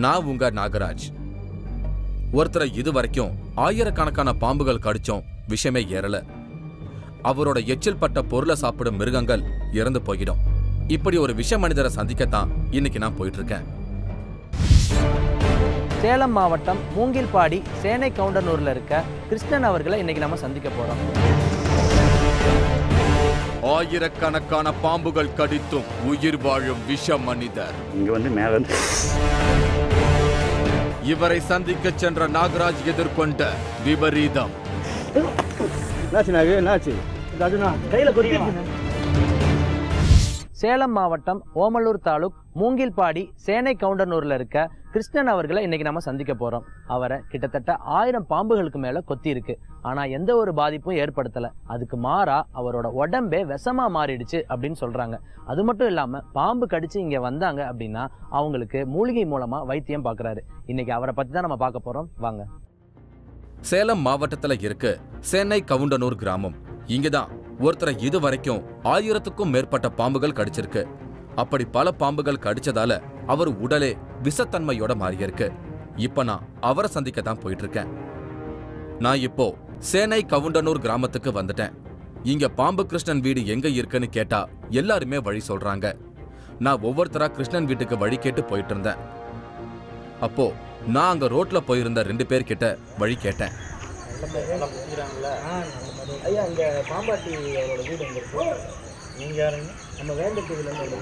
நான் உங்க நாகராஜ். ஒருத்தரை இதுவரைக்கும் ஆயிரக்கணக்கான பாம்புகள் கடிச்சோம், விஷயமே ஏறல. அவரோட எச்சில் பட்ட பொருளை சாப்பிடும் மிருகங்கள் இறந்து போயிடும். இப்படி ஒரு விஷ மனிதரை சந்திக்கத்தான் இன்னைக்கு நான் போயிட்டு இருக்கேன். சேலம் மாவட்டம் மூங்கில்பாடி சேனை கவுண்டனூர்ல இருக்க கிருஷ்ணன் அவர்களை இன்னைக்கு நம்ம சந்திக்க போறோம். ஆயிரக்கணக்கான பாம்புகள் கடித்தும் உயிர் வாழும் விஷ மனிதர். இங்க வந்து மேல இவரை சந்திக்க சென்ற நாகராஜ் எதிர்கொண்ட விபரீதம். சேலம் மாவட்டம் ஓமலூர் தாலுக் மூங்கில்பாடி சேனை கவுண்டனூர்ல இருக்க கிருஷ்ணன் அவர்களை இன்னைக்கு நம்ம சந்திக்க போறோம். அவரை கிட்டத்தட்ட 1000 பாம்புகளுக்கு மேல கொத்தி இருக்கு. ஆனா எந்த ஒரு பாதிப்பும் ஏற்படுத்தல. அதுக்கு மாறா அவரோட உடம்பே விஷமா மாறிடுச்சு அப்படின்னு சொல்றாங்க. அது மட்டும் இல்லாம பாம்பு கடிச்சு இங்க வந்தாங்க அப்படின்னா அவங்களுக்கு மூலிகை மூலமா வைத்தியம் பாக்குறாரு. இன்னைக்கு அவரை பத்தி தான் நம்ம பார்க்க போறோம், வாங்க. சேலம் மாவட்டத்துல இருக்கு சேனை கவுண்டனூர் கிராமம். இங்கதான் ஒருத்தரை இதுவரைக்கும் 1000க்கும் மேற்பட்ட பாம்புகள் கடிச்சிருக்கு. அப்படி பல பாம்புகள் கடிச்சதால அவர் உடலே விஷத்தன்மையோட மாறியிருக்கு. இப்ப நான் அவரை சந்திக்கத்தான் போயிட்டு இருக்கேன். நான் இப்போ சேனை கவுண்டனூர் கிராமத்துக்கு வந்துட்டேன். இங்க பாம்பு கிருஷ்ணன் வீடு எங்க இருக்குன்னு கேட்டா எல்லாருமே வழி சொல்றாங்க. நான் ஒவ்வொருத்தரா கிருஷ்ணன் வீட்டுக்கு வழி கேட்டு போயிட்டு இருந்தேன். அப்போ நான் அங்க ரோட்ல போயிருந்த 2 பேர்கிட்ட வழி கேட்டேன். ஐயா, இங்க பாம்பாட்டி அவரோட வீடு எங்க இருக்கு? நீங்க யாருங்க? நம்ம வேண்டத்துக்குள்ள இருந்து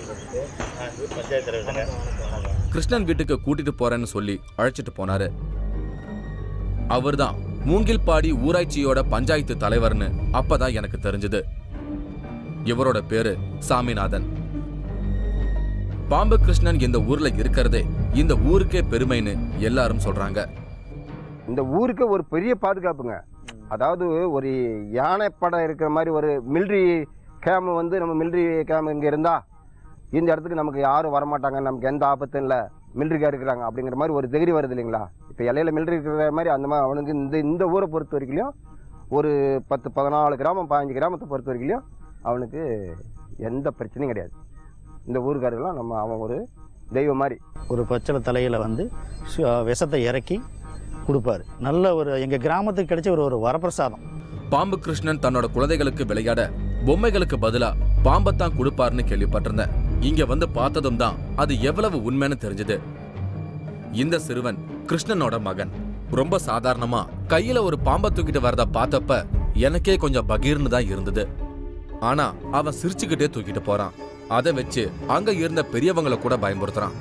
பஞ்சாயத்து. கிருஷ்ணன் வீட்டுக்கு கூட்டிட்டு போறேன்னு சொல்லி அழைச்சிட்டு போனாரு. அவர்தான் மூங்கில்பாடி ஊராட்சியோட பஞ்சாயத்து தலைவர்னு அப்பதான் எனக்கு தெரிஞ்சது. இவரோட பேரு சாமிநாதன். பாம்பு கிருஷ்ணன் இந்த ஊர்ல இருக்கிறதே இந்த ஊருக்கே பெருமைன்னு எல்லாரும் சொல்றாங்க. இந்த ஊருக்கு ஒரு பெரிய பாதுகாப்புங்க. அதாவது ஒரு யானை படம் இருக்கிற மாதிரி ஒரு மிலிட்ரி கேம்பு வந்து நம்ம மிலிட்ரி கேம்பு இங்கே இருந்தால் இந்த இடத்துக்கு நமக்கு யாரும் வரமாட்டாங்க, நமக்கு எந்த ஆபத்தும் இல்லை, மிலிட்ரிக்காக இருக்கிறாங்க அப்படிங்கிற மாதிரி ஒரு தைரியம் வருது இல்லைங்களா? இப்போ இலையில மிலிட்ரி இருக்கிற மாதிரி அந்த மாதிரி அவனுக்கு இந்த ஊரை பொறுத்த வரைக்கும் ஒரு 10-14 கிராமம் 15 கிராமத்தை பொறுத்த வரைக்கும் அவனுக்கு எந்த பிரச்சனையும் கிடையாது. இந்த ஊருக்காரர்கள்லாம் அவன் ஒரு தெய்வம் மாதிரி. ஒரு பச்சளை தலையில் வந்து விஷத்தை இறக்கி கொடுப்பாரு. நல்ல ஒரு எங்கள் கிராமத்துக்கு கிடைச்ச ஒரு வரப்பிரசாதம். பாம்பு கிருஷ்ணன் தன்னோட குழந்தைகளுக்கு விளையாட பொம்மைகளுக்கு பதிலா பாம்பத்தான் கொடுப்பாருன்னு கேள்விப்பட்டிருந்தேன். இங்க வந்து பார்த்ததும் தான் அது எவ்வளவு உண்மைன்னு தெரிஞ்சது. இந்த சிறுவன் கிருஷ்ணனோட மகன். ரொம்ப சாதாரணமா கையில ஒரு பாம்பை தூக்கிட்டு வரத பார்த்தப்ப எனக்கே கொஞ்சம் பகீர்னு தான் இருந்தது. ஆனா அவன் சிரிச்சுக்கிட்டே தூக்கிட்டு போறான். அதை வச்சு அங்க இருந்த பெரியவங்களை கூட பயன்படுத்துறான்.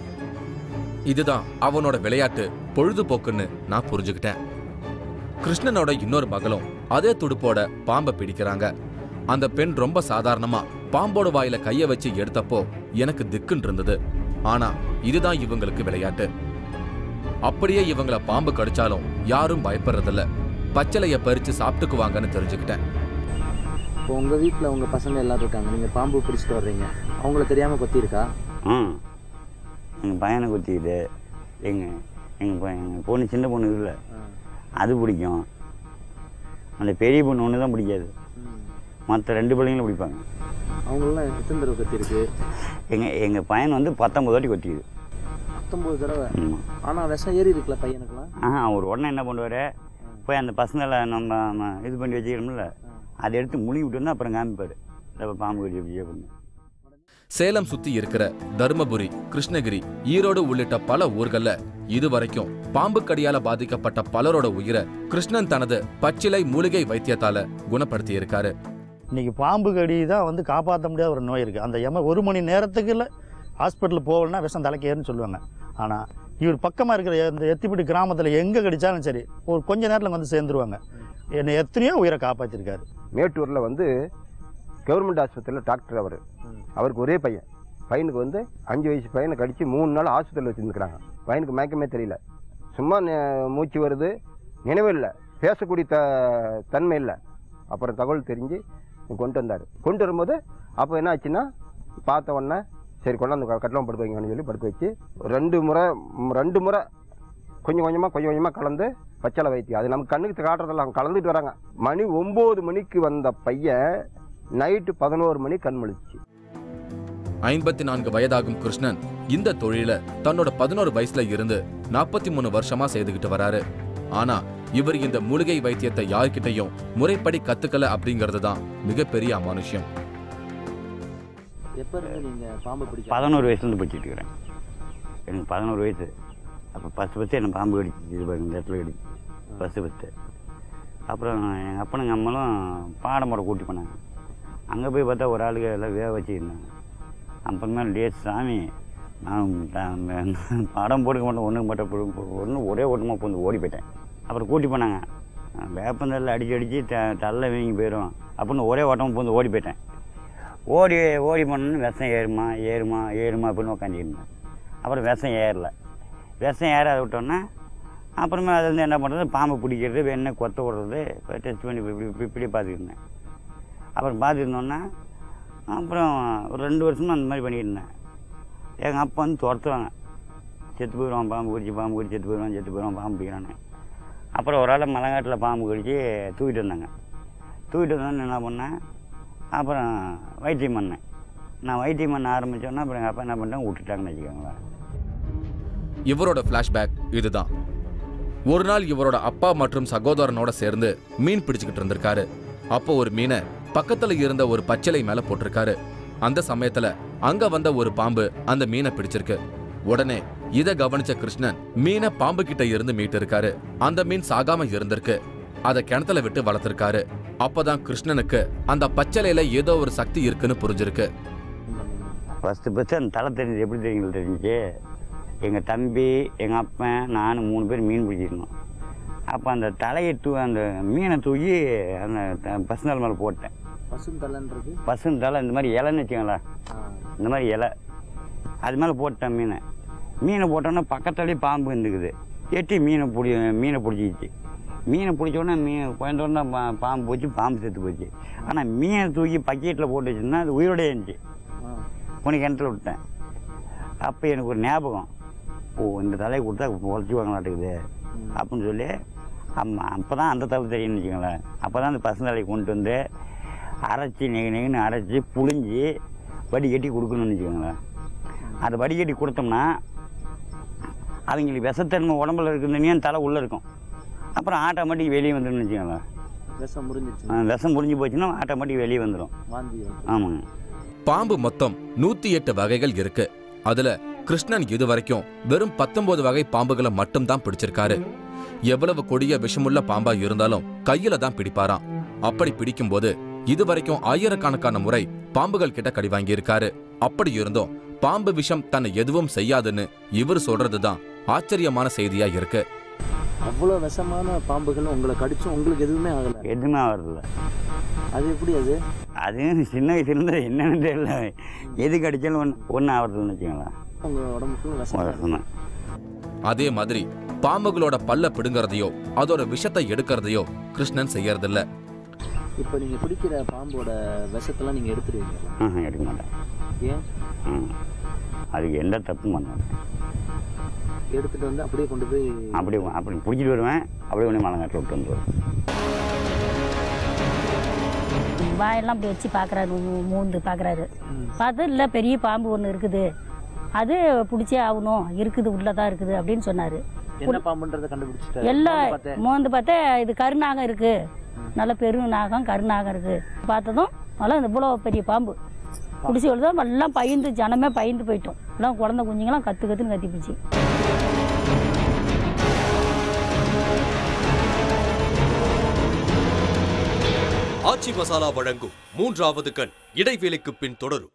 இதுதான் அவனோட விளையாட்டு, பொழுதுபோக்குன்னு நான் புரிஞ்சுக்கிட்டேன். கிருஷ்ணனோட இன்னொரு மகளும் அதே துடுப்போட பாம்பை பிடிக்கிறாங்க. அந்த பெண் ரொம்ப சாதாரணமா பாம்போட வாயில கைய வச்சு எடுத்தப்போ எனக்கு திக்குன்னு இருந்தது. ஆனா இதுதான் இவங்களுக்கு விளையாட்டு. அப்படியே இவங்களை பாம்பு கடிச்சாலும் யாரும் பயப்படுறதில்ல. பச்சளைய பறிச்சு சாப்பிட்டுக்குவாங்கன்னு தெரிஞ்சுக்கிட்டேன். இப்போ உங்க வீட்டில் உங்க பசங்க எல்லாரும் இருக்காங்க, நீங்க பாம்பு பிடிச்சிட்டு வர்றீங்க, அவங்கள தெரியாம கொத்தி இருக்கா? எங்கள் பையனை குத்திக்கிட்டு எங்கள் பொண்ணு சின்ன பொண்ணு இல்லை, அது பிடிக்கும். அந்த பெரிய பொண்ணு ஒன்று தான் பிடிக்காது, மற்ற 2 பிள்ளைங்களும் பிடிப்பாங்க. அவங்களெலாம் எத்தனை தடவை கொத்திருக்கு? எங்கள் பையன் வந்து 19 வாட்டி கொத்திக்குது. 19 தடவை? ஆனால் விஷம் ஏறி இருக்குல்ல பையனுக்குலாம்? அவர் உடனே என்ன பண்ணுவார், போய் அந்த பசங்களை நம்ம இது பண்ணி வச்சுக்கிறோம்ல, அதை எடுத்து முழுகி விட்டு வந்து அப்புறம் காமிப்பார் பாம்பு கட்டி அப்படியே பண்ணு. சேலம் சுத்தி இருக்கிற தர்மபுரி, கிருஷ்ணகிரி, ஈரோடு உள்ளிட்ட பல ஊர்கள்ல இதுவரைக்கும் பாம்பு கடியால பாதிக்கப்பட்ட பலரோட உயிரை கிருஷ்ணன் தனது பச்சிலை மூலிகை வைத்தியத்தால குணப்படுத்தி இருக்காரு. இன்னைக்கு பாம்பு கடி தான் வந்து காப்பாற்ற முடியாத ஒரு நோய் இருக்குது. அந்த 1 மணி நேரத்துக்குள்ள ஹாஸ்பிட்டல் போகலன்னா விஷம் தலைக்கேறுன்னு சொல்லுவாங்க. ஆனால் இவர் பக்கமாக இருக்கிற இந்த எத்திப்பட்டி கிராமத்தில் எங்கே கடித்தாலும் சரி ஒரு கொஞ்ச நேரத்தில் வந்து சேர்ந்துருவாங்க. என்னை எத்தனையோ உயிரை காப்பாற்றிருக்காரு. மேட்டூரில் வந்து கவர்மெண்ட் ஆஸ்பத்திரியில் டாக்டர் அவருக்கு ஒரே பையனுக்கு வந்து 5 வயசு பையனை கடித்து 3 நாள் ஹாஸ்பிட்டலில் வச்சுருந்துக்கிறாங்க. பையனுக்கு மயக்கமே தெரியல, சும்மா மூச்சு வருது, நினைவு இல்லை, பேசக்கூடிய தன்மை இல்லை. அப்புறம் தகவல் தெரிஞ்சு கொண்டு வந்தார். கொண்டு வரும்போது அப்போ என்ன ஆச்சுன்னா பார்த்த உடனே சரி கொண்டாந்து கட்டளம் படுக்க வைங்கன்னு சொல்லி படுக்க வச்சு 2 முறை கொஞ்சம் கொஞ்சமாக கலந்து பச்சளை வைத்தியம், அது நமக்கு கண்ணுக்கு காட்டுறதில்ல, அவங்க கலந்துட்டு வராங்க. மணி 9 மணிக்கு வந்த பையன் நைட்டு 11 மணி கண் முழிச்சு. 54 வயதாகும் கிருஷ்ணன் இந்த தொழில தன்னோட 11 வயசுல இருந்து 43 வருஷமா செய்துகிட்டு வராரு. ஆனா இவர் இந்த மூலிகை வைத்தியத்தை யார்கிட்டையும் முறைப்படி கத்துக்கல அப்படிங்கிறது தான் மிகப்பெரிய அமானுஷ்யம். எப்ப இருந்து நீங்க பாம்பு பிடிக்க? 11 வயசுலேருந்து பிடிச்சிட்டு இருக்கிறேன். எனக்கு 11 வயசு. அப்போ ஃபஸ்ட்டு எனக்கு பாம்பு கடிச்சிச்சு. இது பாருங்க, இந்த இடத்துல கடிச்சு ஃபஸ்ட்டு. அப்புறம் எங்கள் அப்பனுங்க அம்மளும் பாடமுறை கூட்டி போனாங்க. அங்கே போய் பார்த்தா ஒரு ஆளுக்கு எல்லாம் வேக வச்சுருந்தாங்க. அப்புறமே டேஸ் சாமி நான் படம் போட்டுக்க மாட்டேன், ஒன்று ஒரே ஓட்டமாக போந்து ஓடி போயிட்டேன். அப்புறம் கூட்டி போனாங்க. வேப்பந்தல்ல அடித்து தள்ள வீங்கி போயிடும் அப்படின்னு ஒரே ஓட்டமாக போந்து ஓடி போயிட்டேன். ஓடி போனோன்னு விஷம் ஏறுமா அப்படின்னு உட்காந்துருந்தேன். அப்புறம் விஷம் ஏறலை. விஷம் ஏறாத விட்டோன்னா அப்புறமே அது வந்து என்ன பண்ணுறது, பாம்பு பிடிக்கிறது, வேணா கொத்த விடுறது, டெஸ்ட் பண்ணி இப்படி பார்த்துக்கிருந்தேன். அப்புறம் பார்த்துருந்தோன்னா அப்புறம் ஒரு 2 வருஷமாக அந்த மாதிரி பண்ணியிருந்தேன். எங்கள் அப்பா வந்து துரத்துவாங்க, செத்து போயிடுவான் பாம்பு கடிச்சு செத்து போயிடுவான் பாம்பு பிடிக்கிறானே. அப்புறம் ஒரு ஆள் மலைங்காட்டில் பாம்பு கடிச்சு தூக்கிட்டு வந்தாங்க. தூக்கிட்டு வந்தோன்னு என்ன பண்ணேன், அப்புறம் வைத்தியம் பண்ணேன். நான் வைத்தியம் பண்ண ஆரம்பித்தோன்னா அப்புறம் எங்கள் அப்பா என்ன பண்ணிட்டாங்க, விட்டுட்டாங்கன்னு வச்சுக்கோங்களேன். இவரோட ஃப்ளாஷ்பேக் இதுதான். ஒரு நாள் இவரோட அப்பா மற்றும் சகோதரனோட சேர்ந்து மீன் பிடிச்சுக்கிட்டு இருந்திருக்காரு. அப்போ ஒரு மீனை பக்கத்துல இருந்த ஒரு பச்சிலை மேல போட்டிருக்காரு. அந்த சமயத்துல அங்க வந்த ஒரு பாம்பு அந்த மீனை பிடிச்சிருக்கு. உடனே இத கவனிச்ச கிருஷ்ணன் மீனை பாம்பு கிட்ட இருந்து மீட்டு இருக்காரு. அந்த மீன் சாகாம இருந்திருக்கு. அதை கிணத்துல விட்டு வளர்த்திருக்காரு. அப்பதான் கிருஷ்ணனுக்கு அந்த பச்சலையில ஏதோ ஒரு சக்தி இருக்குன்னு புரிஞ்சிருக்கு. ஃபஸ்ட்டு அந்த தலை தெரிஞ்சு எப்படி தெரிஞ்சுச்சு, எங்கள் தம்பி, எங்கள் அப்பன், நான் 3 பேர் மீன் பிடிச்சிருந்தோம். அப்போ அந்த தலையை அந்த மீனை தூக்கி அந்த பசுந்தலை மேலே போட்டேன். பசுந்தலை இந்த மாதிரி இலைன்னு வச்சுங்களேன், இந்த மாதிரி இலை அது மேலே போட்டேன். மீனை போட்டோன்னா பக்கத்துலேயே பாம்பு இருந்துக்குது. எட்டி மீனை பிடிச்சிக்கிச்சு. மீனை பிடிச்சோடனே குழந்தோடனே பாம்பு போச்சு, பாம்பு செத்து போச்சு. ஆனால் மீனை தூக்கி பக்கெட்டில் போட்டு வச்சுருந்தா அது உயிரோடே இருந்துச்சு. உனக்கு கிணத்துல விட்டேன். அப்போ எனக்கு ஒரு ஞாபகம், இந்த தலையை கொடுத்தா உழைச்சிவாங்களாட்டுக்குது அப்படின்னு சொல்லி அப்போ தான் அந்த தலை தெரியும்னு வச்சுக்கோங்களேன். அப்போ தான் அந்த பசுந்தலையை கொண்டு வந்து அரைச்சி நெகுன்னு அரைச்சி புழிஞ்சி வடிகட்டி கொடுக்கணும்னு வச்சுக்கோங்களேன். அதை வடிகட்டி கொடுத்தோம்னா அவங்களுக்கு விஷத்தன்மை உடம்புல இருக்குதுன்னு தலை உள்ளே இருக்கும். அப்புறம் ஆட்டோமேட்டிக் வெளியே வந்துடும் வச்சுக்கோங்களேன். விஷம் முடிஞ்சு போச்சுன்னா ஆட்டோமேட்டிக் வெளியே வந்துடும். ஆமாங்க. பாம்பு மொத்தம் 108 வகைகள் இருக்கு. அதுல கிருஷ்ணன் இதுவரைக்கும் வெறும் 19 வகை பாம்புகளை மட்டும் தான் பிடிச்சிருக்காரு. எவ்வளவு கொடிய விஷமுள்ள பாம்பா இருந்தாலும் கையில தான் பிடிப்பாராம். அப்படி பிடிக்கும் போது இதுவரைக்கும் ஆயிரக்கணக்கான முறை பாம்புகள் கிட்ட கடி வாங்கி இருக்காரு. அப்படி இருந்தும் பாம்பு விஷம் தன்னை எதுவும் செய்யாதுன்னு இவர் சொல்றதுதான் ஆச்சரியமான செய்தியா இருக்கு. அவ்வளோ விஷமான பாம்புகள் உங்களை கடிச்சும் உங்களுக்கு எதுவுமே ஆகல? எதுவுமே ஆகல. அது எப்படி? அது சின்ன வயசுலேருந்து என்னன்னு தெரியல, எது கடிச்சாலும் ஒன்றும் ஆகிறதுன்னு வச்சுக்கோங்களேன். உங்கள் உடம்புக்கு அதே மாதிரி பாம்புகளோட பல்ல பிடுங்கறதையோ அதோட விஷத்தை எடுக்கிறதையோ கிருஷ்ணன் செய்யறதில்ல. இப்போ நீங்கள் பிடிக்கிற பாம்போட விஷத்தெல்லாம் நீங்கள் எடுத்துருவீங்க? எடுக்க மாட்டேன். ஏன்? அதுக்கு எந்த தப்பும் பண்ண மாட்டேன். எடுத்துகிட்டு வந்து அப்படியே கொண்டு போய் அப்படி பிடிச்சிட்டு வருவேன். அப்படியே ஒன்று மலைங்காட்டில் விட்டு வந்துடுவேன். வாயெல்லாம் அப்படி வச்சு பார்க்குறாரு, மூந்து பார்க்குறாரு. பார்த்து இல்லை பெரிய பாம்பு ஒன்று இருக்குது, அது பிடிச்சே ஆகணும், இருக்குது உள்ளே தான் இருக்குது அப்படின்னு சொன்னார். என்ன பாம்புன்றதை கண்டுபிடிச்சிட்டாரு? எல்லாம் மோந்து பார்த்தா இது கருநாகம் இருக்குது, நல்ல பெருநாகம் கருநாகம் இருக்குது. பார்த்ததும் அதெல்லாம் இவ்வளோ பெரிய பாம்பு பிடிச்சி விழுதான். எல்லாம் பயந்து, ஜனமே பயந்து போயிட்டோம். எல்லாம் குழந்தை குஞ்சுங்களாம் கற்றுன்னு கத்திப்பிச்சு. ஆச்சி மசாலா வழங்கும் 3வது கண் இடைவேளைக்கு பின் தொடரும்.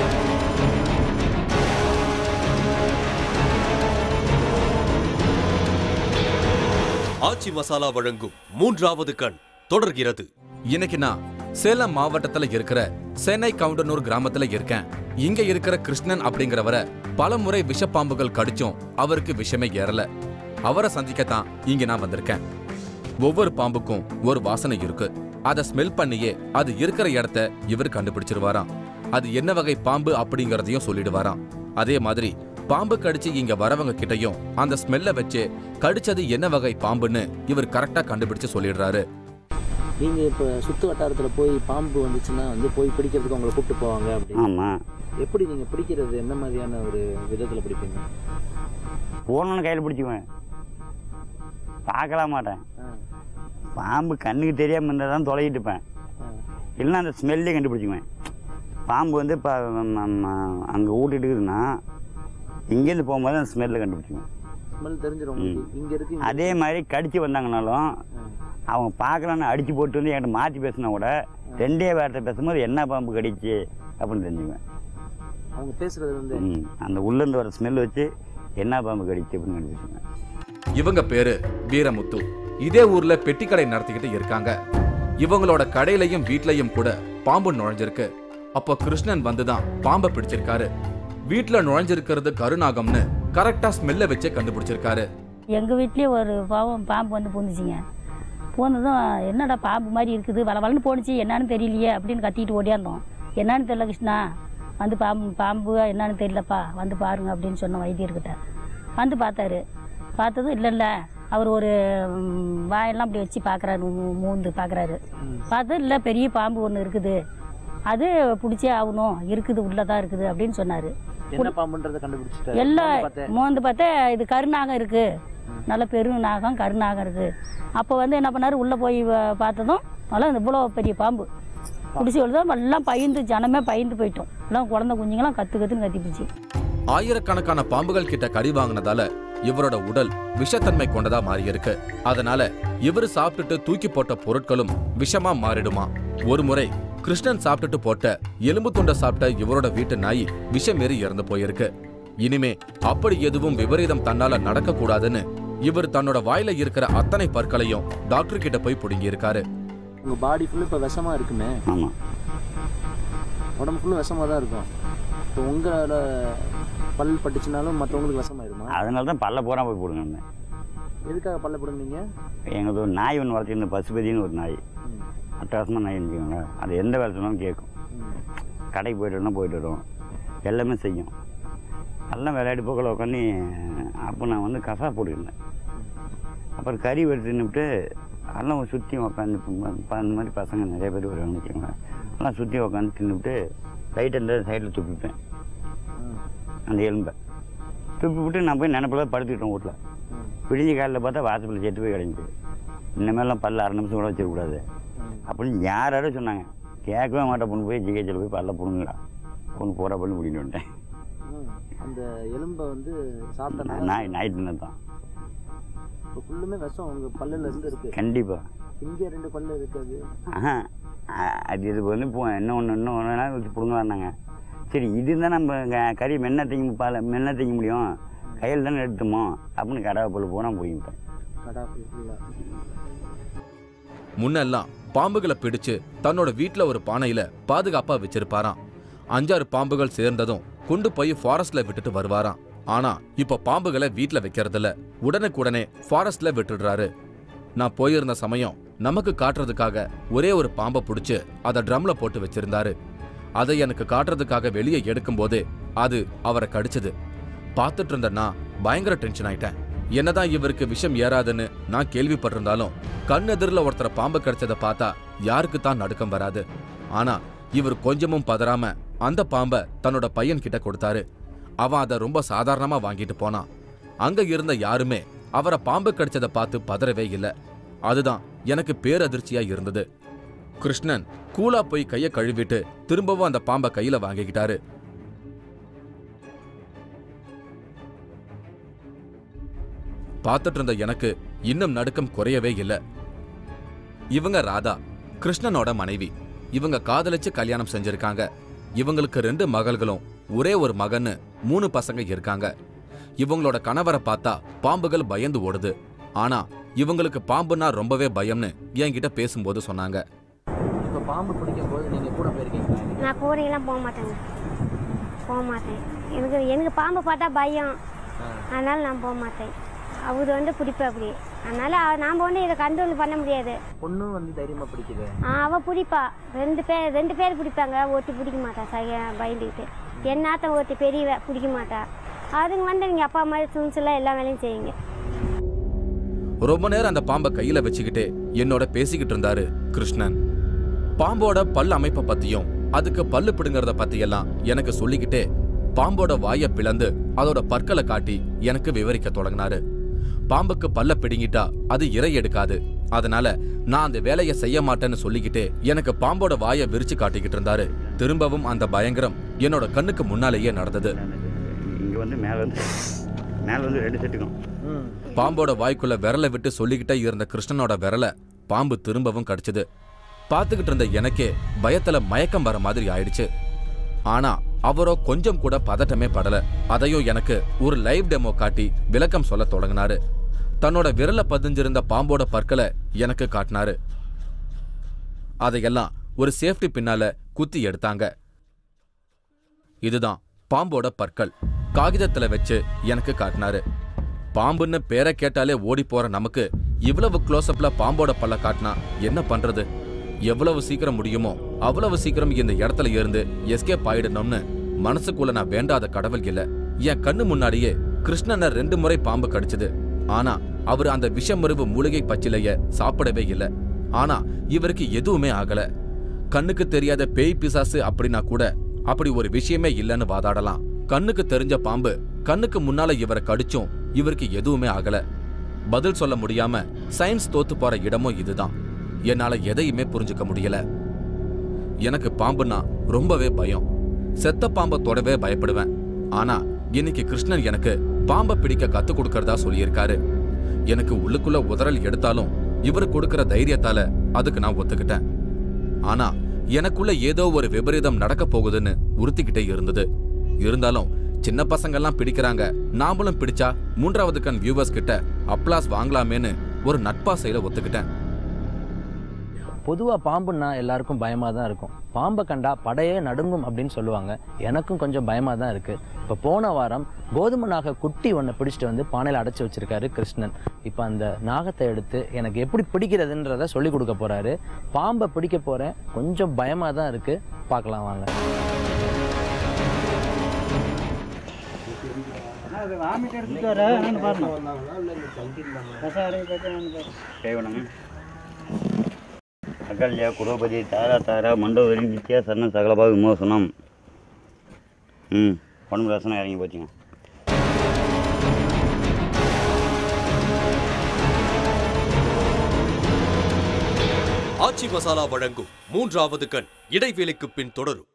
ஆச்சி மசாலா வழங்கும் 3வது கண் தொடர்கிறது. இன்னைக்கு நான் சேலம் மாவட்டத்துல இருக்கிற சென்னை கவுண்டனூர் கிராமத்துல இருக்கேன். இங்க இருக்கிற கிருஷ்ணன் அப்படிங்கிறவரை பல முறை விஷப்பாம்புகள் கடிச்சும் அவருக்கு விஷமே ஏறல. அவரை சந்திக்கத்தான் இங்க நான் வந்திருக்கேன். ஒவ்வொரு பாம்புக்கும் ஒரு வாசனை இருக்கு. அதை ஸ்மெல் பண்ணியே அது இருக்கிற இடத்த இவர் கண்டுபிடிச்சிருவாராம். அது என்ன வகை பாம்பு அப்படிங்கறதையும் சொல்லிடுவாராம். அதே மாதிரி பாம்பு கடிச்சு இங்க வரவங்க கிட்டையும் அந்த ஸ்மெல்ல வச்சு கடிச்சது என்ன வகை பாம்புன்னு இவர் கரெக்டா கண்டுபிடிச்சு சொல்லிடுறாரு. நீங்க இப்ப சுத்து வட்டாரத்துல போய் பாம்பு வந்துச்சுன்னா வந்து போய் பிடிக்கிறதுக்கு உங்களை கூப்பிட்டு போவாங்க? ஆமாம். எப்படி நீங்கள் பிடிக்கிறது என்ன மாதிரியான ஒரு விதத்தில் பிடிப்பீங்க? போனோன்னு கையில் பிடிச்சிக்குவேன், பார்க்கலாம் மாட்டேன். பாம்பு கண்ணுக்கு தெரியாமல் இருந்தால் தான் தொலைகிட்டு இருப்பேன், இல்லைன்னா அந்த ஸ்மெல்லே கண்டுபிடிச்சிக்குவேன். பாம்பு வந்து இப்போ அங்கே ஊட்டிட்டு இருக்குதுன்னா இங்கேருந்து போகும்போது அந்த ஸ்மெல்லை கண்டுபிடிச்சிக்குவேன். ஸ்மெல் தெரிஞ்சிடும் இங்கே இருக்கு. அதே மாதிரி கடிச்சு வந்தாங்கனாலும் அவங்க பார்க்கலான்னு அடித்து போட்டு வந்து என்கிட்ட மாற்றி பேசினா கூட 2 வார்த்தை பேசும்போது என்ன பாம்பு கடிச்சு அப்படின்னு தெரிஞ்சுக்குவேன். அவங்க பேசுறது வந்து அந்த உள்ளேருந்து வர ஸ்மெல் வச்சு என்ன பாம்பு கடிச்சு அப்படின்னு கண்டுபிடிச்சிக்குவேன். இவங்க பேரு வீரமுத்து. இதே ஊர்ல பெட்டி கடை நடத்திக்கிட்டு இருக்காங்க. இவங்களோட கடையிலையும் வீட்லயும் கூட பாம்பு நுழைஞ்சிருக்கு. அப்போ கிருஷ்ணன் வந்துதான் பாம்பை பிடிச்சிருக்காரு. வீட்டுல நுழைஞ்சிருக்கிறது கருநாகம்னு கரெக்டா ஸ்மெல்ல வச்சே கண்டுபிடிச்சிருக்காரு. எங்கள் வீட்லேயே ஒரு பாம்பு வந்து பூந்துச்சிங்க. பூந்ததும் என்னடா பாம்பு மாதிரி இருக்குது, வளவளன்னு போணுச்சு, என்னன்னு தெரியலையே அப்படின்னு கத்திட்டு ஓடியாந்தோம். என்னன்னு தெரியல கிருஷ்ணா, வந்து பாம்பு என்னன்னு தெரியலப்பா, வந்து பாருங்க அப்படின்னு சொன்ன வைத்தியர்கிட்ட. வந்து பார்த்தாரு. பார்த்ததும் இல்லை அவர் ஒரு வாயெல்லாம் அப்படி வச்சு பார்க்குறாரு, மூந்து பார்க்குறாரு. பார்த்து இல்லை பெரிய பாம்பு ஒன்று இருக்குது, அது பிடிச்சே ஆகணும், இருக்குது உள்ளதான் இருக்குது அப்படின்னு சொன்னார். என்ன பாம்புன்றதை கண்டுபிடிச்சிட்டாரு. எல்லாம் மோந்து பார்த்தா இது கருநாகம் இருக்குது, நல்ல பெரும் நாகம் கருநாகம் இருக்குது. அப்போ வந்து என்ன பண்ணார், உள்ளே போய் பார்த்ததும் நல்லா இவ்வளோ பெரிய பாம்பு பிடிச்சி விழுதான். எல்லாம் பயந்து ஜனமே பயந்து போயிட்டோம். எல்லாம் குழந்தை குஞ்சுங்களாம் கற்றுன்னு கத்திப்பிச்சு. ஆயிரக்கணக்கான பாம்புகள் கிட்ட கடி வாங்கினதால இவரோட உடல் விஷத்தன்மை கொண்டதா மாறி இருக்கு. அதனால இவர் சாப்பிட்டுட்டு தூக்கி போட்ட பொருட்களும் விஷமா மாறிடுமா. ஒரு முறை கிருஷ்ணன் சாப்பிட்டுட்டு போட்ட எலும்பு துண்டை சாப்பிட்ட இவரோட வீட்டு நாய் விஷம் ஏறி இறந்து போயிருக்கு. இனிமே அப்படி எதுவும் விபரீதம் தன்னால நடக்க கூடாதுன்னு இவர் தன்னோட வாயில இருக்கிற அத்தனை பற்களையும் டாக்டர் கிட்ட போய் புடுங்கி இருக்காரு. உங்க பாடி ஃபுல்லு இப்போ விஷமா இருக்குமே. ஆமாம், உடம்பு ஃபுல்லு விஷமா தான் இருக்கும். இப்போ உங்களோட பல் பட்டுச்சுனாலும் மற்றவங்களுக்கு விஷமாயிருமா? அதனால தான் பல்ல பூரா போய் போடுங்க. எதுக்காக பல்ல போடுங்க? எங்களுக்கு ஒரு நாய் ஒன்று வளர்த்திருந்த பசுபதினு ஒரு நாய், அட்டகாசமாக நாய் இருந்துச்சுங்களா. அது எந்த வேலை சொன்னாலும் கேட்கும். கடைக்கு போயிட்டு வரும், எல்லாமே செய்யும். எல்லாம் விளையாடி போக்கில் உட்காந்து அப்போ நான் வந்து கசா போட்டுருந்தேன். அப்புறம் கறி வெட்டி தின்னுட்டு எல்லாம் சுற்றி உட்காந்து அந்த மாதிரி பசங்க நிறைய பேர் வருவாங்க வச்சுக்கோங்களேன். எல்லாம் சுற்றி உட்காந்து தின்னுட்டு லைட் அந்த சைடில் துப்பிப்பேன். அந்த எலும்பை துப்பி விட்டு நான் போய் நினைப்பில் படுத்துக்கிட்டோம் வீட்டில். விடிஞ்ச காலையில் பார்த்தா வாசப்பில் செத்து போய் கிடஞ்சி. இனிமேலாம் பல்ல 1/2 நிமிஷம் கூட வச்சிடக்கூடாது அப்படின்னு யாரும் சொன்னாங்க. கேட்கவே மாட்டேன். பொண்ணு போய் ஜிஹெச்சில் போய் பல்ல பொண்ணுங்களா பொண்ணு போகிற பண்ணி பிடிக்கிட்டு வந்துட்டேன். அந்த எலும்பை வந்து சாப்பிட்டா நாய் தின்னு தான் ஃபுல்லுமே விஷம் உங்கள் பல்லில் இருந்து இருக்கு. கண்டிப்பாக இங்கே 2 பல்லு இருக்காது. அது இதுக்கு வந்து இன்னும் ஒன்று நாள் வச்சு பிடுங்க வந்தாங்க. சரி இது தான் நம்ம கறி மென்ன திங்க முடியும், கையில் தானே எடுத்துமோ அப்படின்னு கடா பொருள் போனால் போயிட்டேன். முன்னெல்லாம் பாம்புகளை பிடிச்சு தன்னோட வீட்டுல ஒரு பானையில பாதுகாப்பா வச்சிருப்பாராம். 5-6 பாம்புகள் சேர்ந்ததும் கொண்டு போய் ஃபாரஸ்ட்ல விட்டுட்டு வருவாராம். ஆனா இப்ப பாம்புகளை வீட்டுல வைக்கிறதில்ல, உடனுக்குடனே ஃபாரஸ்ட்ல விட்டுடுறாரு. நான் போயிருந்த சமயம் நமக்கு காட்டுறதுக்காக ஒரே ஒரு பாம்பை பிடிச்சு அதை ட்ரம்ல போட்டு வச்சிருந்தாரு. அதை எனக்கு காட்டுறதுக்காக வெளியே எடுக்கும் போதே அது அவரை கடிச்சது. பார்த்துட்டு இருந்தேன்னா பயங்கர டென்ஷன் ஆயிட்டேன். என்னதான் இவருக்கு விஷம் ஏறாதுன்னு நான் கேள்விப்பட்டிருந்தாலும் கண்ணெதிரில் ஒருத்தர பாம்பு கடிச்சதை பார்த்தா யாருக்கு தான் நடுக்கம் வராது. ஆனா இவர் கொஞ்சமும் பதறாம அந்த பாம்பை தன்னோட பையன் கிட்ட கொடுத்தாரு. அவன் அதை ரொம்ப சாதாரணமா வாங்கிட்டு போனான். அங்க இருந்த யாருமே அவரை பாம்பு கடிச்சதை பார்த்து பதறவே இல்லை. அதுதான் எனக்கு பேரதிர்ச்சியா இருந்தது. கிருஷ்ணன் கூலா போய் கையை கழுவிட்டு திரும்பவும் அந்த பாம்பை கையில வாங்கிக்கிட்டாரு. பார்த்துட்டு இருந்த எனக்கு இன்னும் நடுக்கம் குறையவே இல்லை. இவங்க ராதா, கிருஷ்ணனோட மனைவி. இவங்க காதலிச்சு கல்யாணம் செஞ்சிருக்காங்க. இவங்களுக்கு 2 மகள்களும் ஒரே ஒரு மகன்னு 3 பசங்க இருக்காங்க. இவங்களோட கணவரை பார்த்தா பாம்புகள் பயந்து ஓடுது. ஆனா இவங்களுக்கு பாம்புனா ரொம்பவே பயம்னு என்கிட்ட பேசும்போது சொன்னாங்க. இப்போ பாம்பு பிடிக்கும் போது நீங்க கூட போயிருக்கீங்களா? நான் கூடையெல்லாம் போக மாட்டேங்க, போக மாட்டேன். எனக்கு பாம்பு பார்த்தா பயம், அதனால நான் போக மாட்டேன். அவர் வந்து பிடிப்பேன் அப்படி, அதனால நாம் வந்து இதை கண்ட்ரோல் பண்ண முடியாது. பொண்ணு வந்து தைரியமா பிடிக்குது. அவள் பிடிப்பா. 2 பேர் பிடிப்பாங்க, ஒருத்தி பிடிக்க மாட்டா. பயந்துக்கிட்டு என்னாத்த ஒருத்தி பெரியவ பிடிக்க மாட்டா. அதுங்க வந்து நீங்கள் அப்பா மாதிரி துணிச்சலாம் எல்லா வேலையும் செய்யுங்க. ரொம்ப நேரம் அந்த பாம்பை கையில வச்சுக்கிட்டே என்னோட பேசிக்கிட்டு இருந்தாரு கிருஷ்ணன். பாம்போட பல் அமைப்பை பத்தியும் அதுக்கு பல்லு பிடுங்கறத பத்தி எல்லாம் எனக்கு சொல்லிக்கிட்டே பாம்போட வாயை பிளந்து அதோட பற்களை காட்டி எனக்கு விவரிக்க தொடங்கினாரு. பாம்புக்கு பல்ல பிடுங்கிட்டா அது இறை எடுக்காது, அதனால நான் அந்த வேலையை செய்ய மாட்டேன்னு சொல்லிக்கிட்டே எனக்கு பாம்போட வாயை விரிச்சு காட்டிக்கிட்டு இருந்தாரு. திரும்பவும் அந்த பயங்கரம் என்னோட கண்ணுக்கு முன்னாலேயே நடந்தது. இங்க வந்து மேல வந்து 2 செட்டுக்கும் பாம்போட வாய்க்குள்ள விரலை விட்டு சொல்லிக்கிட்டே இருந்த கிருஷ்ணனோட விரலை பாம்பு திரும்பவும் கடிச்சது. பார்த்துக்கிட்டு இருந்த எனக்கே பயத்துல மயக்கம் வர மாதிரி ஆயிடுச்சு. ஆனா அவரோ கொஞ்சம் கூட பதட்டமே படல. அதையும் எனக்கு ஒரு லைவ் டெமோ காட்டி விளக்கம் சொல்ல தொடங்கினாரு. தன்னோட விரல பதிஞ்சிருந்த பாம்போட பற்களை எனக்கு காட்டினாரு. அதையெல்லாம் ஒரு சேஃப்டி பின்னால குத்தி எடுத்தாங்க. இதுதான் பாம்போட பற்கள். காகிதத்துல வச்சு எனக்கு காட்டினாரு. பாம்புன்னு பேரை கேட்டாலே ஓடி போற நமக்கு இவ்வளவு க்ளோஸ்அப்ல பாம்போட பல்ல காட்டினா என்ன பண்றது? எவ்வளவு சீக்கிரம் முடியுமோ அவ்வளவு சீக்கிரம் இந்த இடத்துல இருந்து எஸ்கேப் ஆயிடணும்னு மனசுக்குள்ள நான் வேண்டாத கடவுள் இல்ல. என் கண்ணு முன்னாடியே கிருஷ்ணனை 2 முறை பாம்பு கடிச்சது. ஆனா அவரு அந்த விஷமருவு மூலிகை பச்சிலைய சாப்பிடவே இல்லை. ஆனா இவருக்கு எதுவுமே ஆகல. கண்ணுக்கு தெரியாத பேய் பிசாசு அப்படின்னா கூட அப்படி ஒரு விஷயமே இல்லைன்னு வாதாடலாம். கண்ணுக்கு தெரிஞ்ச பாம்பு கண்ணுக்கு முன்னால இவரை கடிச்சும் இவருக்கு எதுவுமே ஆகல. பதில் சொல்ல முடியாம சயின்ஸ் தோத்து போற இடமும் இதுதான். என்னால எதையுமே புரிஞ்சுக்க முடியல. எனக்கு பாம்புன்னா ரொம்பவே பயம். செத்த பாம்பை தொடவே பயப்படுவேன். ஆனா இன்னைக்கு கிருஷ்ணன் எனக்கு பாம்பை பிடிக்க கத்து கொடுக்கறதா சொல்லியிருக்காரு. எனக்கு உள்ளுக்குள்ள உதறல் எடுத்தாலும் இவரு கொடுக்கிற தைரியத்தால அதுக்கு நான் ஒத்துக்கிட்டேன். ஆனா எனக்குள்ள ஏதோ ஒரு விபரீதம் நடக்க போகுதுன்னு உறுத்திக்கிட்டே இருந்தது. இருந்தாலும் சின்ன பசங்கெல்லாம் பிடிக்கிறாங்க, நாமளும் பிடிச்சா 3வது கண் வியூவர்ஸ் கிட்ட அப்ளாஸ் வாங்கலாமேன்னு ஒரு நட்பாசையில ஒத்துக்கிட்டேன். பொதுவாக பாம்புன்னா எல்லாருக்கும் பயமாக தான் இருக்கும். பாம்பை கண்டா படையே நடுங்கும் அப்படின்னு சொல்லுவாங்க. எனக்கும் கொஞ்சம் பயமாக தான் இருக்குது. இப்போ போன வாரம் கோதுமை நாக குட்டி ஒன்றை பிடிச்சிட்டு வந்து பானையில் அடைச்சி வச்சிருக்காரு கிருஷ்ணன். இப்போ அந்த நாகத்தை எடுத்து எனக்கு எப்படி பிடிக்கிறதுன்றத சொல்லி கொடுக்க போகிறாரு. பாம்பை பிடிக்க போகிறேன், கொஞ்சம் பயமாக தான் இருக்குது. பார்க்கலாம் வாங்க. அகல்யா குரோபதி தாரா தாரா மண்டோதரி வித்யா சரண சகலபா விமோசனம். உடம்பு ரசனம் இறங்கி போச்சுங்க. ஆச்சி மசாலா வழங்கும் 3வது கண் இடைவேளைக்கு பின் தொடரும்.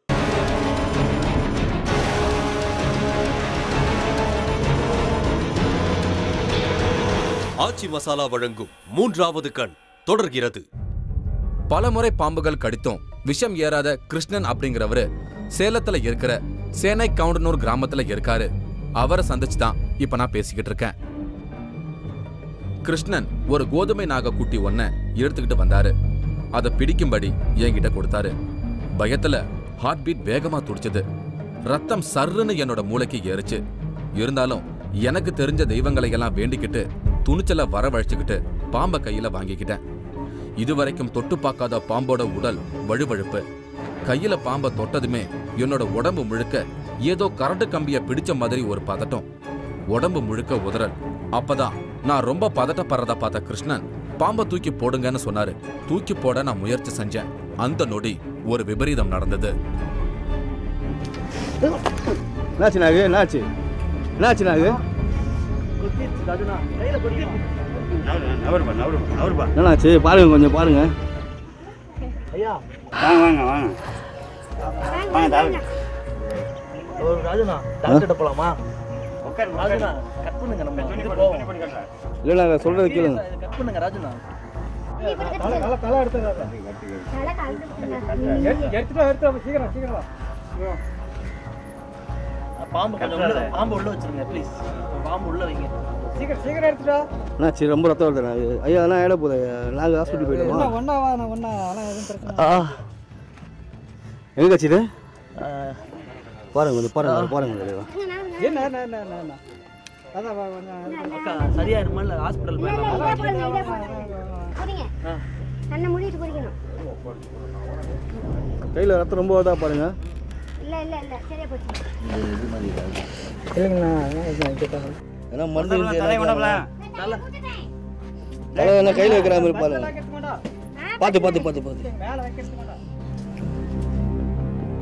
ஆச்சி மசாலா வழங்கும் 3வது கண் தொடர்கிறது. பலமுறை பாம்புகள் கடித்தும் விஷம் ஏறாத கிருஷ்ணன் அப்படிங்கிறவரு சேலத்துல இருக்கிற சேனை கவுண்டனூர் கிராமத்துல இருக்காரு. அவரை சந்திச்சுதான் இப்ப நான் பேசிக்கிட்டு இருக்கேன். கிருஷ்ணன் ஒரு கோதுமை நாக குட்டி ஒன்ன எடுத்துக்கிட்டு வந்தாரு. அதை பிடிக்கும்படி என்கிட்ட கொடுத்தாரு. பயத்துல ஹார்ட் பீட் வேகமா துடிச்சது. ரத்தம் சர்ருன்னு என்னோட மூளைக்கு ஏறிச்சு. இருந்தாலும் எனக்கு தெரிஞ்ச தெய்வங்களை எல்லாம் வேண்டிக்கிட்டு துணிச்சல வரவழைச்சுக்கிட்டு பாம்பை கையில வாங்கிக்கிட்டேன். இதுவரைக்கும் தொட்டு பார்க்காத பாம்போட உடல் வழுவழுப்பு. கையில பாம்பை தொட்டதுமே என்னோட உடம்பு முழுக்க ஏதோ கரண்ட் கம்பிய பிடிச்ச மாதிரி ஒரு பதட்டம். உடம்பு முழுக்க உதறல். அப்பதான் நான் ரொம்ப பதட்டப்படுறதா பார்த்த கிருஷ்ணன் பாம்பை தூக்கி போடுங்கன்னு சொன்னாரு. தூக்கி போட நான் முயற்சி செஞ்சேன். அந்த நொடி ஒரு விபரீதம் நடந்தது. பாருங்க, கொஞ்சம் பாருங்க. வாங்க வாங்க வாங்க ராஜனா டாக்டர்கிட்ட போலாமா? ராஜனா கட் பண்ணுங்க, நம்ம இது போவோம். இல்ல இல்ல சொல்றது கேளுங்க. கட் பண்ணுங்க ராஜனா. தலை எடுத்துங்க. எடுத்துட்டு சீக்கிரம் சீக்கிரம். பாம்பு பாம்பு உள்ள வச்சிருங்க ப்ளீஸ். பாம்பு உள்ள வைங்க. சீக்கிரம் சீக்கிரம் எடுத்துடா. அண்ணா சரி, ரொம்ப ரத்தம் வருது. ஐயா அதெல்லாம் ஆயிட போகுது. நாங்கள் ஹாஸ்பிட்டல் போயிடுவோம். ஒன்றா அதெல்லாம் எதுவும் பிரச்சனை. எங்கே கட்சிது பாருங்க, கொஞ்சம் பாருங்க பாருங்க. என்ன அக்கா சரியாயிருமா இல்லை ஹாஸ்பிட்டல் போயிடலாமா? கையில் ரத்தம் ரொம்ப வருதா பாருங்க. ஏன்னா மருந்து என்ன கையில் வைக்கிற மாதிரி பாருங்க. பார்த்து பார்த்து பார்த்து பார்த்து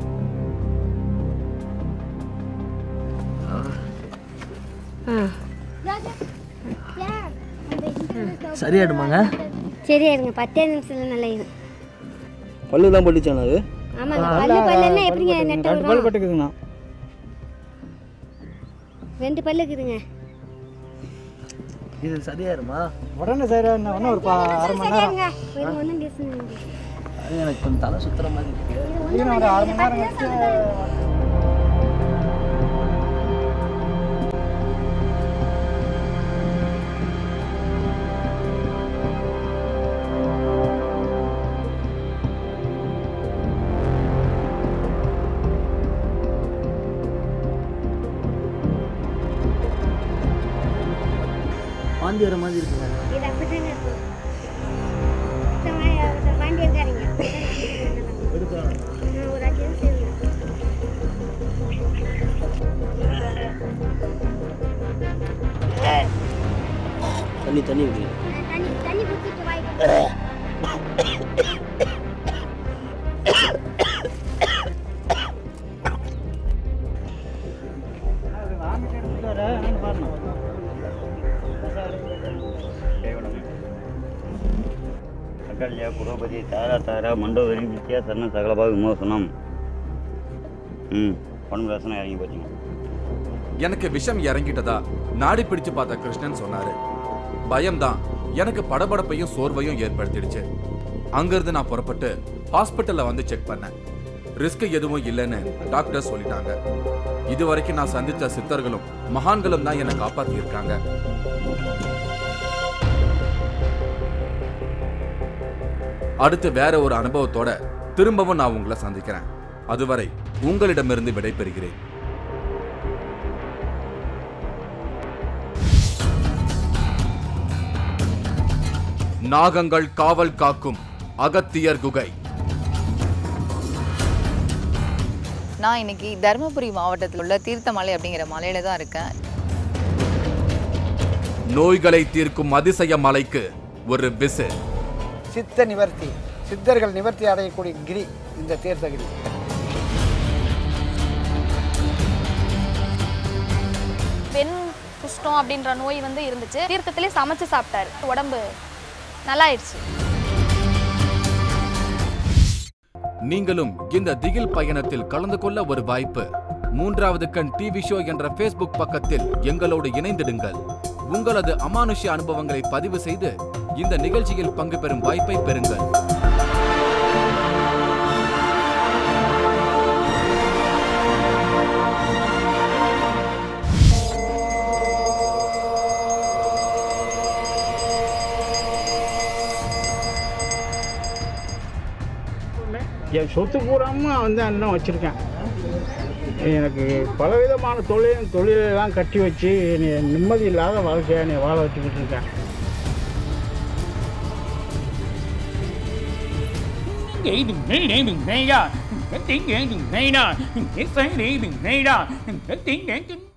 சரியாயிடுமாங்க? சரியாயிருங்க, 10 நிமிஷத்துல நல்லா இது. பல்லு தான் பட்டுச்சாண்ணா அது? ஆமாங்க, பல்லுன்னா எப்படிங்க நெட்ட வரும்? பல்லு பட்டுக்குதுண்ணா. 2 பல்லு இருக்குதுங்க. இது சரியாயிருமா? உடனே சரியாயிருந்தா ஒன்றும் ஒரு அரை மணி நேரம். ஒன்றும் பேசுங்க. அது எனக்கு கொஞ்சம் தலை சுத்துற மாதிரி இருக்கு. ஒரு அரை மணி நேரம் கழிச்சு வாந்தி வர மாதிரி இருக்குங்க. இது அப்படிதாங்க இருக்கும். வாண்டி இருக்காருங்க. ஒரு 5 நிமிஷம் தண்ணி விடுங்க. தண்ணி குடிச்சிட்டு வாய்க்கு. அகல்ய புரோபதி தார மண்டோதரி வித்யா சரண சகலபாக விமோசனம். உடம்பு ரசனம் இறங்கி போச்சுங்க. எனக்கு விஷம் இறங்கிட்டதா நாடி பிடிச்சு பார்த்த கிருஷ்ணன் சொன்னாரு. பயம்தான் எனக்கு படபடப்பையும் சோர்வையும் ஏற்படுத்திடுச்சு. அங்கிருந்து நான் புறப்பட்டு ஹாஸ்பிட்டல்ல வந்து செக் பண்ணேன். ரிஸ்க் எதுவும் இல்லைன்னு டாக்டர் சொல்லிட்டாங்க. இதுவரைக்கும் நான் சந்தித்த சித்தர்களும் மகான்களும் தான் என்னை காப்பாத்தி இருக்காங்க. அடுத்து வேற ஒரு அனுபவத்தோட திரும்பவும் நான் உங்களை சந்திக்கிறேன். அதுவரை உங்களிடமிருந்து விடைபெறுகிறேன். நாகங்கள் காவல் காக்கும் அகத்தியர் குகை. நான் இன்னைக்கு தருமபுரி மாவட்டத்தில் உள்ள தீர்த்தமலை அப்படிங்கிற மலையில தான் இருக்கேன். நோய்களை தீர்க்கும் அதிசய மலைக்கு ஒரு விசிட். சித்த நிவர்த்தி, சித்தர்கள் நிவர்த்தி அடையக்கூடிய கிரி இந்த தீர்த்தகிரி. வெண் குஷ்டம் அப்படின்ற நோய் வந்து இருந்துச்சு. தீர்த்தத்திலே சமைச்சு சாப்பிட்டாரு, உடம்பு நல்லாயிடுச்சு. நீங்களும் இந்த திகில் பயணத்தில் கலந்து கொள்ள ஒரு வாய்ப்பு. 3வது கண் டிவி ஷோ என்ற Facebook பக்கத்தில் எங்களோடு இணைந்திடுங்கள். உங்களது அமானுஷ்ய அனுபவங்களை பதிவு செய்து இந்த நிகழ்ச்சியில் பங்கு பெறும் வாய்ப்பை பெறுங்கள். என் சொத்து பூராம வந்து அண்ணன் வச்சுருக்கேன். எனக்கு பலவிதமான தொழிலெல்லாம் கட்டி வச்சு நிம்மதி இல்லாத வாழ்க்கையை என்னை வாழ வச்சுக்கிட்டு இருக்கேன். Cái